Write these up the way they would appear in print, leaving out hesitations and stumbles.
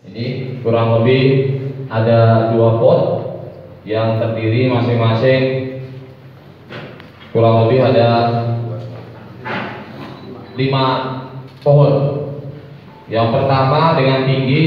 Ini kurang lebih ada 2 pot yang terdiri masing-masing kurang lebih ada 5 pohon. Yang pertama dengan tinggi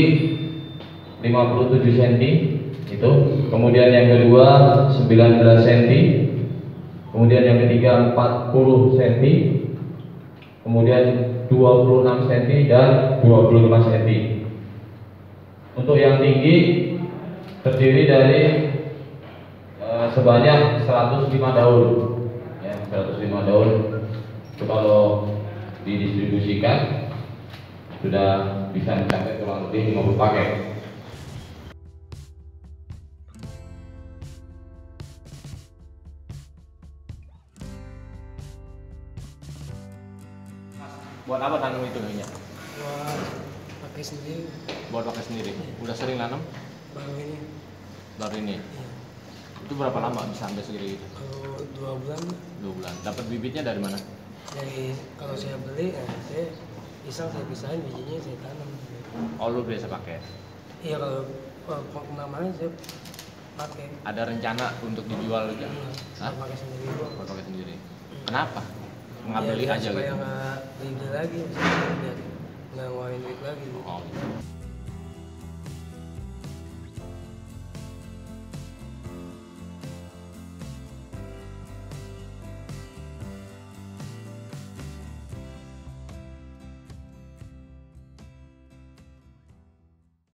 57 cm itu, kemudian yang kedua 19 cm, kemudian yang ketiga 40 cm, kemudian 26 cm dan 25 cm. Untuk yang tinggi terdiri dari sebanyak 105 daun, ya, 105 daun. Itu kalau didistribusikan sudah bisa mencapai kurang lebih 50 paket. Buat apa tanam itu minyak? Buat pakai sendiri. Buat pakai sendiri. Udah sering nanam? Baru ini. Baru ini. Iya. Itu berapa lama bisa sampai segini gitu? Kalau 2 bulan. 2 bulan. Dapat bibitnya dari mana? Dari kalau saya beli, saya saya pisahin bijinya saya tanam. Oh, lu biasa pakai. Iya, kalau penanamannya saya pakai. Ada rencana untuk dijual juga? Saya pakai sendiri. Buat pakai sendiri. Kenapa? Nggak beli aja supaya gitu. nggak beli lagi, biar nggak ngeluarin duit lagi. Oh, gitu.